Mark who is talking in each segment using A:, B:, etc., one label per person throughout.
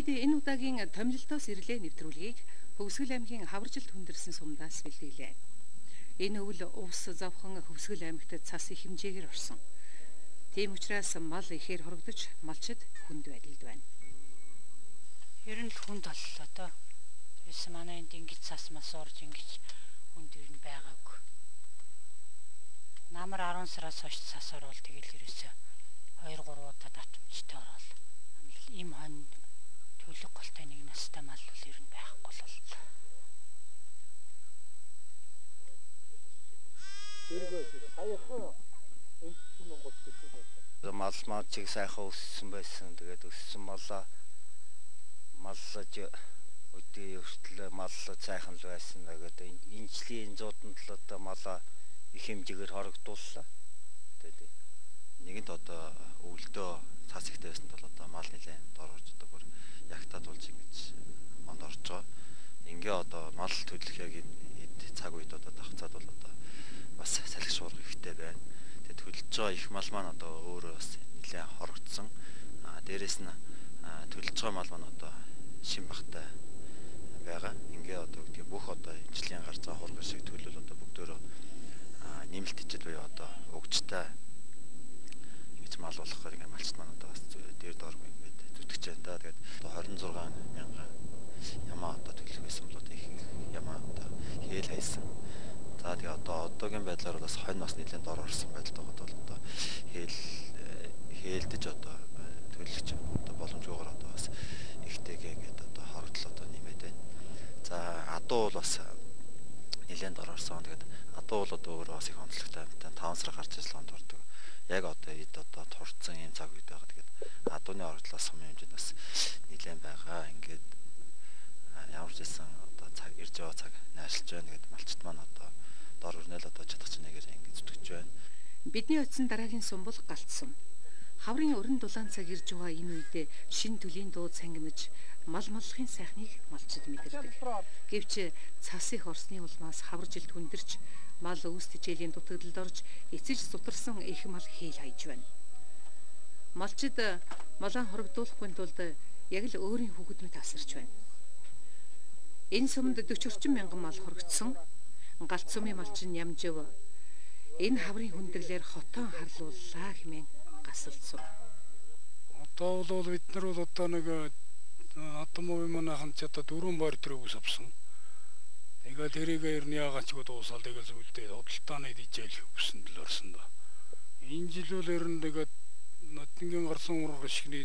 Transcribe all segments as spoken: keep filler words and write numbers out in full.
A: Бид энэ удаагийн томилолтоос ирлээ нэвтрүүлгийг Хөвсгөл аймгийн Хаваржилт хүндэрсэн сумдаас бэлтгэлээ. Энэ өвөл увс завхан Хөвсгөл аймагт цас их хэмжээгээр орсон. Тийм учраас мал ихээр хорогдож малчид хүнд байдалд байна.
B: Ер нь хүнд боллоо доо. Тэрс манай энд ингэж цас мас орж ингэж хүнд ер нь байгаагүй. Намар арван сараас хойш цас орвол тэгэл ерөөсөө хоёр гурван удаа татамжтай орвол. Им хон төлөг голтой нэг настай мал бол ер нь байхгүй бол.
C: Мал малчиг сайхан өссөн байсан. Тэгээд өссөн малаа маллаж өдөө өртөл маллаж сайхан л байсан. Тэгээд энэ жилийн зуудан л одоо малаа их хэмжээгээр хорогдууллаа. Тэгээд нэгэнд одоо өвөлдөө цас ихтэй байсан бол одоо мал нэлээд дор орж одоо бүр ягтаад болж ингэж монд орж байгаа. Ингээ одоо мал төлөх яг энэ цаг үед одоо давхцаад бол одоо бас салхи шуурга ихтэй байна. Тэгээд төлж байгаа их мал маань одоо өөрөө бас нэлээд хорогдсон. Аа дээрэс нь төлж байгаа мал маань одоо шин багтай байгаа. Ингээ одоо гэдэг бүх одоо ижлийн гарц хурган шиг төлөл одоо бүгдөө нэмэлт ижил буюу одоо угжтай ингэж мал болохоор ингээ малчт маань одоо бас дээр дооргүй ингээд зүтгэж байна да. Тэгээд одоо хорин зургаан мянган ямаа одоо төлөх байсан бол одоо их ямаа одоо хээл хайсан. За тэгээ одоо одоогийн байдлаар бас хонь бас нэлээд дор орсон байдалтай байгаа бол одоо хээл хээлдэж одоо төлөгч одоо боломжгүйгээр одоо бас ихтэйгээ ингээд одоо хорогдол одоо нэмээд байна. За адуу бол бас нэлээд дор орсон. Тэгээд адуу бол одоо өөрөө бас их онцлогтой таван сар гарч ижил хонд ордог. Яг одоо эд одоо турцсан юм цаг үед байгаа. Тэгээд адууны ордлоос сум хэмжээнд бас нэлээд байгаа. Ингээд ямар ч байсан одоо цаг ирж байгаа цаг найшилж байна. Тэгээд малчт маань одоо дор өрнөл одоо чадах чинь нэгээр ингэж зүтгэж байна.
A: Бидний очисон дараагийн сум бол Галт сум. Хаврын өрн дулаан цаг ирж байгаа энэ үедээ шин төлийн дуу цангинаж мал маллахын сайхныг малчид мэдэрдэг. Гэвч цас их орсны улмаас хаваржилт хүндэрч мал өвс тижээлийн дутагдалд орж эцэж сутарсан их мал хээл хайж байна. Малчид малаа хорогдуулахгүй тулд яг л өөрийн хүүхэд мэт асарч байна. Энэ сумд дөрвөн орчим мянган мал хорогдсон. Галт сумын малчин Нямжив энэ хаврын хүндэрлээр хотоон харлууллаа хэмээн гасалцсан.
D: Одоо бол бид нар бол одоо нэг атомын манайхан ч одоо дөрвөн баар төрөв авсан. Тэгээд тэрийг ер нь яагаад ч дуусаад тэгэл зүйлдээ худалдааны дижээл өгсөн л орсон да. Энэ жил бол ер нь тэгээд нотингийн гарсан ураг шигний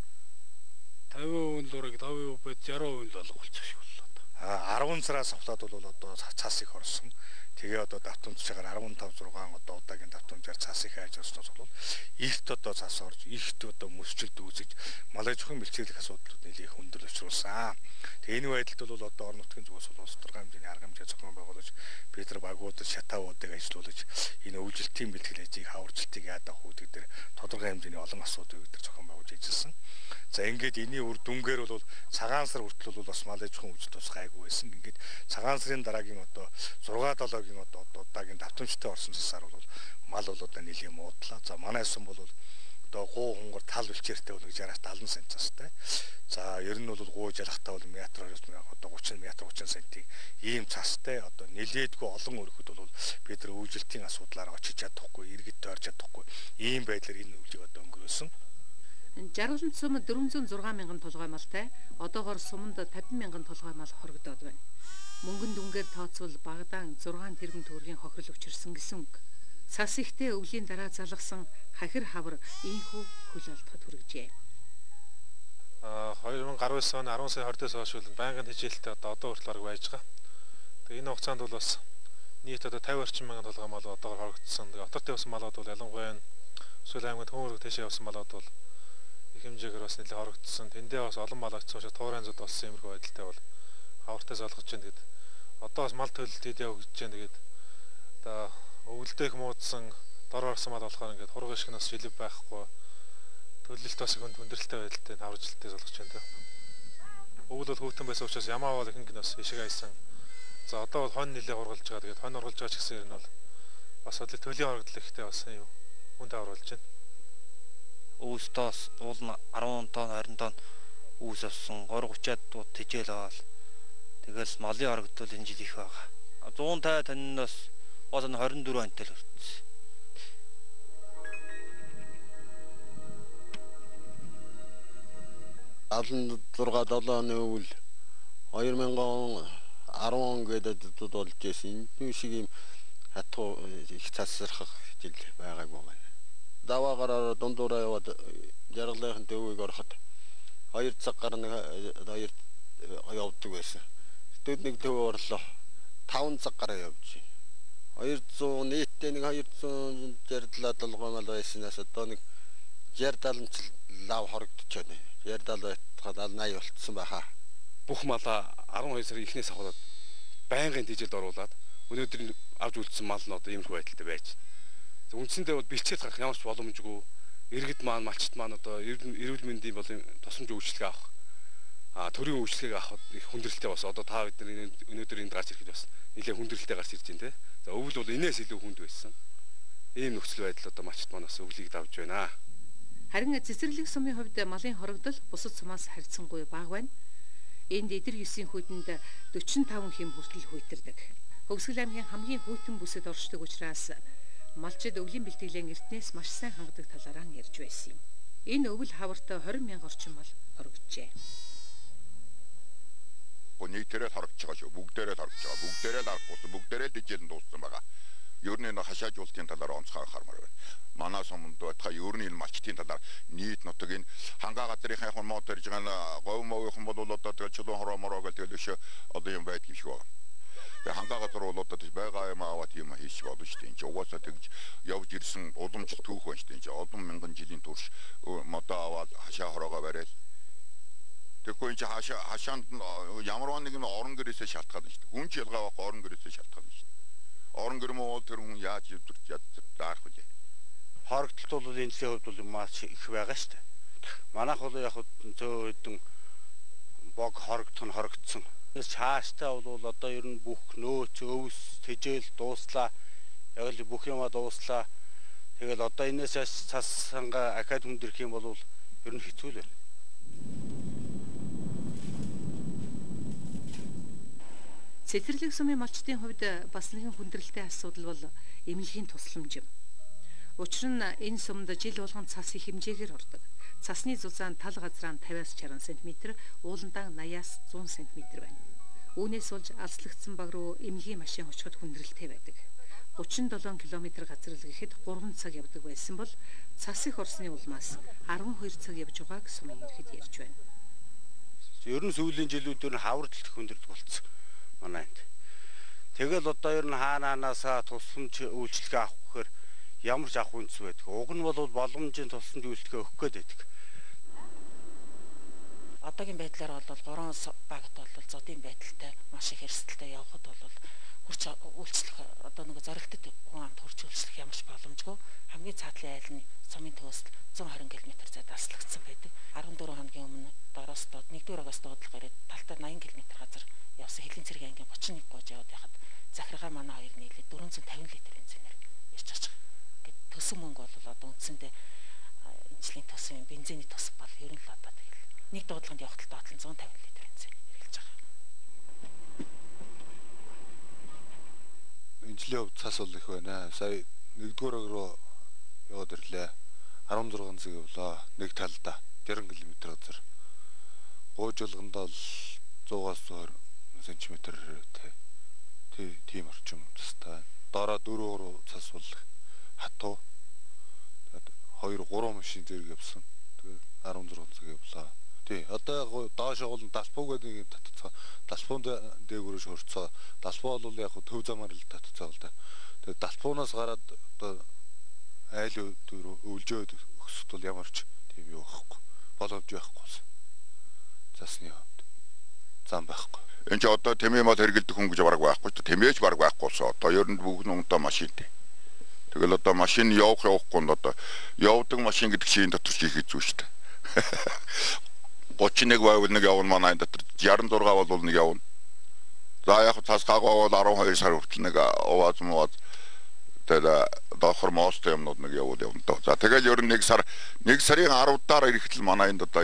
D: тавин хувь л ураг тавин хувь шаран хувь л болчих шиг боллоо.
E: арван сараас автаад бол одоо цас их орсон. Тэгээ одоо давтамжчаар арван тав зургаан одоо удаагийн давтамжаар цас их хайж орсноос бол ихт одоо цас орж, ихт одоо мөсчөлд үүсэж малай зөвхөн бэлтгэх асуудлууд нэлээд хүндэл учруулсан. Тэгээ энэ байдалд бол одоо орон нутгийн зүгээс бол улс төрийн хэмжээний арга хэмжээ зохион байгуулж бид нар багуудад шатаавуудыг ажилуулж энэ өвжилтийн бэлтгэлээжийг хаваржилтыг яадах үүдг дээр тодорхой хэмжээний олон асуудлыг бид нар зохион байгуулж ажилласан. За ингээд энэний үр дүнгээр бол цагаан сар хүртэл бол бас малай зөвхөн өвжилт тус гайгүй байсан. Ингээд цагаан сарын дараагийн одоо зургаан долоогийн одоо удаагийн давтамжтай орсон цасаар бол мал бол одоо нэлийн муудлаа. За манай сум бол одоо гуу хунгар тал үлчээртэй бол жаргаас талан сент цастай. За ер нь бол гуу жаргахтай бол метр одоо гучин метр гучин сентиг ийм цастай одоо нэлээдгүй олон өргөд бол бид нар өвжилтийн асуудлаар очиж чадахгүй, иргэд тойрч чадахгүй ийм байдлаар энэ өвлийг одоо өнгөрөөсөн.
A: Жаргалан сум дөрвөн зуун зургаан мянган толгой малтай, одоогоор суманд тавин мянган толгой мал хорогдоод байна. Мөнгөн дүнгээр тооцвол багадаан зургаан тэрбум төгрөгийн хохирол учирсан гэсэн үг. Цас ихтэй өвлийн дараа залгасан хахир хавар ийхүү хөл алдахад хүргэжээ.
F: А хоёр мянга гаруй он арван сая хордоос хойш бол байнгын хичээлтэй одоо одоо хүртэл бараг байж байгаа. Тэгээ энэ хугацаанд бол бас нийт одоо тавин орчим мянган толгой мал одоогоор хорогдсон. Тэгээ отор тавьсан малууд бол ялангуяа Сүлээ аймагт хөмөрөг тэшээ явсан малууд бол их хэмжээгээр бас нэлээд хорогдсон. Тэндээ бас олон мал агцсан учраас туурайн зууд болсон юмрхүү байдалтай бол хавартаас олгож байна. Тэгэд одоо бас мал төлөлт хийдээ өгч байна. Тэгээд одоо өвөлдөх муудсан дор орсон мал болохоор ингээд хургын шиг нас шилэг байхгүй. Төлөлт бас хүнд хүндрэлтэй байдалтай хавржилттай болгож байна. Өвөл бол хөвтөн байсан учраас ямаа бол ихэнх нь бас ишиг айсан. За одоо бол хонь нэлээд хургалж байгаа. Тэгээд хонь хургалж байгаа ч гэсэн ер нь бол бас бодлоо төлийн хорогдол ихтэй бас юм хүнд авруулж байна.
C: Өвстос уул нь арван тонн, харин тонн үүс авсан гур гучаад дууд тэжээл аваад тэгэл малын хорогдвол энэ жил их байгаа. one fifty тонноос бол нь twenty four онтой л хүрсэн.
G: алан зургаад олон өвөл two thousand ten гэдэг болж байсан. Энэ шиг юм хатуу их цасрах жил байгаагүй байна. Даваагаар дундуураа яваад жаргалын төвийг ороход хоёр цаг гарна хоёр явдаг байсан. Тэд нэг төв орлоо five цаг гараа явж. two hundred нийтдээ нэг two hundred долгоомал байснаас одоо нэг сixty лав хорогдчиход байна. sixty байтгаад eighty болцсон байхаа.
H: Бүх малаа twelve сарын эхнээс аваад байнгын тэжээлд оруулаад өнөөдөр авч үлдсэн мал нь одоо иймэрхүү байдалтай байж. Үндсэндээ бол бэлчээд гарах ямар ч боломжгүй. Иргэд маань, малчт маань одоо эрүүл мэндийн болон тусламж үйлчлэгээ авах. А төрийн үйлчлэгийг авах их хүндрэлтэй бас одоо та бид нар өнөөдөр энд гарч ирэхэд бас нэлээд хүндрэлтэй гарч ирж байна те. За өвөл бол энэс илүү хүнд байсан. Ийм нөхцөл байдал одоо малчт маань бас өвлийг давж байна.
A: Харин цэцэрлэг сумын хувьд малын хорогдол бусад сумаас харьцангуй бага байна. Энд эдэр ёсийн хүйтэнд forty-five хэм хүртэл хүйтэрдэг. Хөвсгөл аймгийн хамгийн хүйтэн бүсэд оршдог учраас малчид өвлийн бэлтгэлийн эртнээс маш сайн хангадаг талаараа ярьж байсан юм. Энэ өвөл хаварт twenty мянган орчим мал хорогджээ.
I: Нийтээрээ харагдж байгаа шүү. Бүгдээрээ харагдж байгаа. Бүгдээрээ л арахгүй. Бүгдээрээ дижээл дууссан байгаа. Ер нь энэ хашаажуултын талаар онцгой анхаармаар байна. Манай сумд байтха ер нь энэ малчтын талаар нийт нутгийн хангаа газрынхаа хормоо төрж байгаа говь мовын бол одоо тэгэл чулуун хормороо гэдэг л шүү. Одоо юм байдаг юм шиг байна. Тэгээ хангаа газар бол одоо байгаа юм аваад юм хийш болно шүү дээ. Энд чинь угаасаа тэгж явж ирсэн уламжлалт түүх байна шүү дээ. Энд чинь олон мянган жилийн турш модоо аваад хашаа хороогоо бариад тэгэхгүй энэ хашаа хашаанд ямар нэгэн орон гэрээсээ шалтгаална шүү дээ. Хүн ч ялгаа авах орон гэрээсээ шалтгаална шүү дээ. Орон гэр мөн тэр хүн яаж өвдөрч ядарах вэ?
C: Хорогдолт бол энэ зэвд бол маш их байгаа шүү дээ. Манайх бол яг зөө хэдэн бог хорогдсон хорогдсон. Цааштай бол одоо ер нь бүх нөөц өвс тэжээл дууслаа. Яг л бүх юмаа дууслаа. Тэгэл одоо энэс цас санга ахад хүндрэх юм бол ер нь хэцүү л байна.
A: Цэцэрлэг сумын малчдын хувьд бас нэгэн хүндрэлтэй асуудал бол эмнэлгийн тусламж юм. Учир нь энэ сумд жил болгон цас их хэмжээгээр ордог. Цасны зузаан тал газраа fifty-аас sixty см, ууландаа eighty-аас one hundred см байна. Үүнээс болж алслагдсан баг руу эмнэлгийн машин очиход хүндрэлтэй байдаг. thirty-seven км газар л гэхэд three цаг явдаг байсан бол цас их орсны улмаас twelve цаг явж байгааг сумын ирэхэд ярьж байна.
C: Ер нь сүүлийн жилүүдээр хавралт хүндрэл болцсон. Манайд. Тэгэл одоо ер нь хаанаанаас тусламж үйлчлэгээ авах гэхээр ямар ч авах үндэс байдаг. Уг нь бол боломжийн тусламж үйлчлэгээ өгөх гээд байдаг.
B: Одоогийн байдлаар бол гурван багт бол зодын байдалтай маш их эрсдэлтэй явхад бол хурц үйлчлэх одоо нэг зоригтод хүн амт хурц үйлчлэх ямар ч боломжгүй. Хамгийн цаатлын айл нь сумын төвөөс one hundred км зайд аслагдсан байдаг. fourteen хоногийн өмнө дороос доод нэгдүгээр агаас доотлох ирээд талтаа ninety км газар явсан Хэлийн цэрэг ангийн thirty-one гож яваад байхад захиргаа манай хоёр нийлээд four hundred fifty литрийн бензинээр ярьж очих. Гэт төсөн мөнгө бол одоо үндсэндээ энэчлийн төсөн бензиний тос бол ер нь л одоо тэгэл нэг дуудлаганд явахад доотлон one hundred fifty литр бензин хэрэглэж байгаа.
F: Энэчлийн хувьд цас бол их байна. Сая нэгдүгээр аг руу яваад ирлээ. sixteen цаг явлаа. Нэг талдаа sixty км газар. Гууж болгондоо л one hundred-аас см тий тийм орчим тастай. Дараа four цас бол хатуу. Тэгээд two three машин зэрэг явсан. Тэгээд sixteen цаг явлаа. Тий одоо доошоо бол далбуу гэдэг татцаа. Далбуунд дээгүүрээс хөрцөө. Далбуу бол яг төв замаар л татцаа л да. Тэгээд далбуунаас гараад одоо айл дөрөв өвлжөөд өсөлт бол ямар ч тийм юу байхгүй. Боломж байхгүй. Засны хувьд зам байхгүй.
I: Энд ч одоо тэмээ мал хэрэгэлдэг хүн гэж бараг байхгүй ч тэмээч бараг байхгүйсэн. Одоо ер нь бүгд унтаа машинтэй. Тэгэл одоо машин явах явахгүй нь одоо явдаг машин гэдэг чинь дотор ч их хэцүү шүү дээ. thirty-one байвал нэг явна манай дотор sixty-six бол нэг явна. За яг цаас гагвал twelve сар хүртэл нэг овоз мод тэр доохор мост юмнууд нэг явуул явна доо. За тэгэл ер нь нэг сар нэг сарын ten дараа ирэхэд л манай энд одоо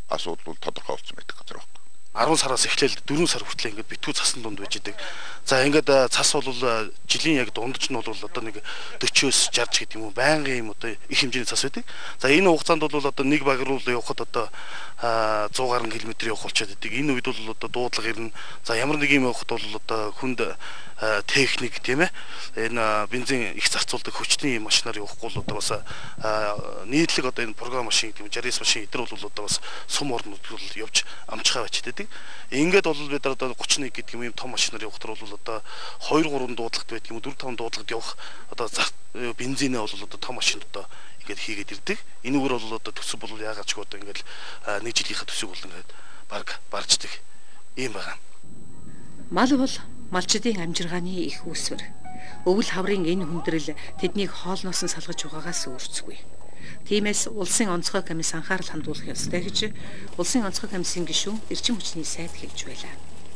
I: асуудал бол тодорхой болсон байдаг газар байна.
J: арван сараас эхлээл дөрвөн сар хүртэл ингээд битүү цасан дунд байж идэг. За ингээд цас бол жилийн яг дундч нь бол одоо нэг дөрвөөс шарж гэдэг юм уу байнгын юм одоо их хэмжээний цас байдаг. За энэ хугацаанд бол одоо нэг баг руу явхад одоо зуун гаруй км явах болчиход идэг. Энэ үед бол одоо дуудлага ирнэ. За ямар нэг юм явахд бол одоо хүнд техник тийм ээ энэ бензин их зарцуулдаг хүчний машинаар явахгүй бол одоо бас нийтлэг одоо энэ програм машин гэдэг юм жарис машин эдгээр бол одоо бас сум орнууд бол явж амжихаа бачдаг. Ингээд бол бид одоо гуч нэг гэдэг юм том машинаар явах төр бол одоо хоёр гурван дуудлагт байдаг юм дөрв таван дуудлагт явах одоо бензинээ бол одоо том машинд одоо ингээд хийгээд ирдэг. Энэгээр бол одоо төсөв бол яагаад ч одоо ингээд нэг жилийнхаа төсөв бол ингээд баг барждаг юм байна.
A: Мал бол малчдын амжиргааны их үүсвэр. Өвөл хаврын энэ хүндрэл тэднийг хоолноос нь салгаж угаагаас өөрцгүй. Тиймээс улсын онцгой комисс анхаарал хандуулах ёстой гэж улсын онцгой комиссийн гишүүн эрчим хүчний сайд хэлж байлаа.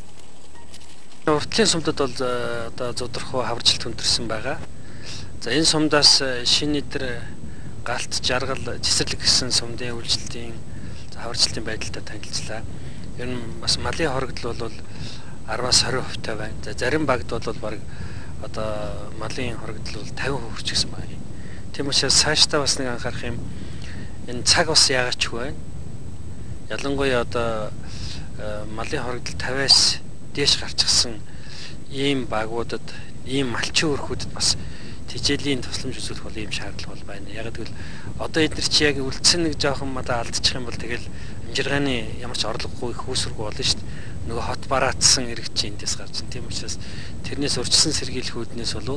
K: Уртлын сумдад бол одоо зодорхоо хавржилт хүндэрсэн байгаа. За энэ сумдаас шинэ өдөр галт жаргал цэцэрлэг гэсэн сумдын үйлчлэлийн хавржилтын байдалтай танилцлаа. Ер нь бас малын хоригдол бол араваас хорин хувьтай байна. За зарим багт бол баг одоо малын хоригдол бол тавин хувь ч гэсэн байна. Тийм учраас цаашдаа бас нэг анхаарах юм энэ цаг бас яагаад ч вэ? Ялангуяа одоо малын хоригдол тавиас дээш гарчихсан ийм багуудад, ийм малчин өрхүүдэд бас тижээлийн тусламж үзүүлэх бол ийм шаардлага бол байна. Яг гэвэл одоо эдгээр чи яг үлдсэн нэг жоохон мадаа алдчих юм бол тэгэл амжиргааны ямар ч орлогогүй их үүсвэргүй болно шүү дээ. Нөгөө хот бараацсан иргэд чинь эндээс гарч ин. Тийм учраас тэрнээс урьдчилан сэргийлэхүүднээс бол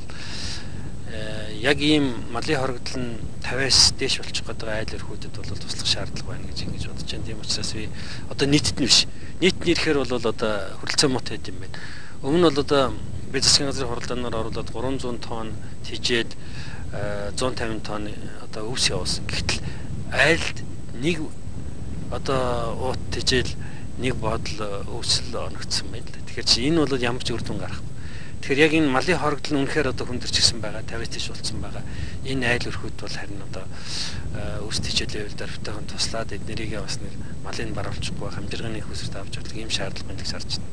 K: яг ийм малын хоригдол нь тавиас дээш болчих гэдэг айл өрхүүдэд бол туслах шаардлага байна гэж ингэж бодож байна. Тийм учраас би одоо нийтэд нь биш. Нийт нь ирэхээр бол одоо хөрөлцөө муутай юм байна. Өмнө нь бол одоо би засгийн газрын хуралдаанаар оруулаад гурван зуун тонн тижээд зуун тавин тонн одоо өвс явуулсан. Гэтэл айлд нэг одоо уут тижээл нэг бодол өвсөл оногдсон байна л. Тэгэхээр чи энэ бол ямар ч үр дүн гарах. Тэгэхээр яг энэ малын хоригдол нь үнэхээр одоо хүндэрчихсэн байгаа, тавиас тийш болцсон байгаа. Энэ айл өрхүүд бол харин одоо өвс тижээл левел дөрвтойхон туслаад эднэрийгээ бас нэг малын баруулчихгүй хамжиргааны хүсэлт авч явах ийм шаардлага байна гэж харж байна.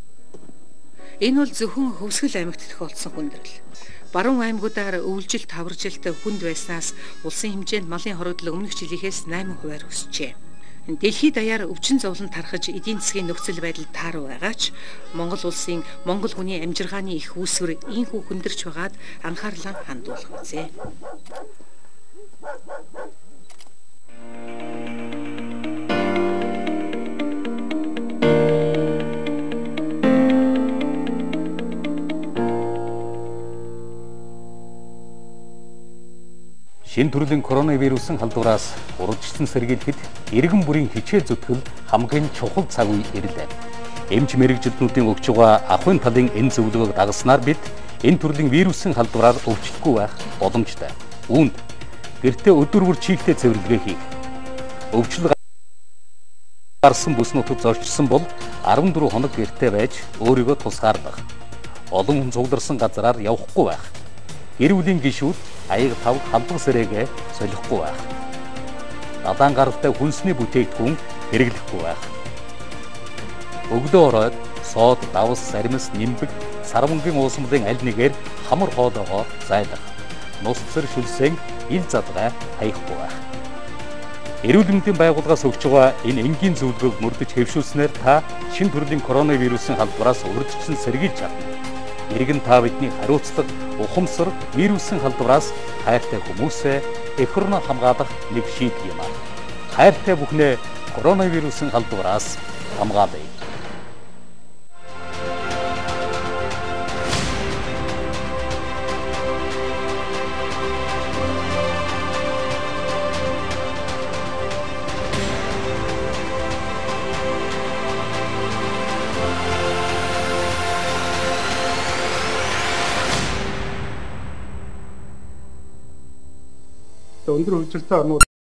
A: Энэ бол зөвхөн Хөвсгөл аймагт тохиолдсон хүндрэл. Баруун аймагуудаар өвлжилт, таваржилт хүнд байснаас улсын хэмжээнд малын хоригдол өмнөх жилийнхээс восемь хувиар өсжээ. Дэлхийд даяар өвчин зовлон тархаж эдийн засгийн нөхцөл байдал тааруу байгаач Монгол улсын Монгол хүний амжиргааны их үүсвэр ийхүү хүндэрч байгаад анхаарлаа хандуулах үзье.
L: Шинэ төрлийн коронавирусын халдвараас урьдчилан сэргийлэхэд иргэн бүрийн хичээл зүтгэл хамгийн чухал цаг үе ирлээ. Эмч мэрэгжилтнүүдийн өгч байгаа ахуйн талын энэ зөвлөгөөг дагагснаар бид энэ төрлийн вирусын халдвараар өвчлөхгүй байх боломжтой. Үүнд гэртээ өдөр бүр чийгтэй цэвэрлэгээ хийх. Өвчлөл гарсан бүс нутагт зорчсон бол арван дөрвөн хоног гэртээ байж өөрийгөө тусгаарлах. Олон хүн цугларсан газараар явахгүй байх. Гэр бүлийн гишүүд аяг тав халдвар сэрээгээ солихгүй байх. Надаан гаралтай хүнсний бүтээгдэхүүн хэрэглэхгүй байх. Өгдөө ороод соод, давс, саримс, нимбэг, сарвангийн уусмлын аль нэгээр хамар хоолоогоо зайлах. Нус цэр шүлсэн ил задгай хаяхгүй байх. Эрүүл мэндийн байгууллагаас өгч байгаа энэ энгийн зөвлөгөөг мөрдөж хэвшүүлснээр та шинэ төрлийн коронавирусын халдвараас урьдчилан сэргийлж чадна. Иргэн та бидний хариуцлага, ухамсар, вирусын халдвараас хайртай хүмүүсээ эхөрнө хамгаалах нэг шийдэл юм аа. Хайртай бүхнээ коронавирусын халдвараас хамгаалъя.
M: Өндөр хөгжилтэй орнууд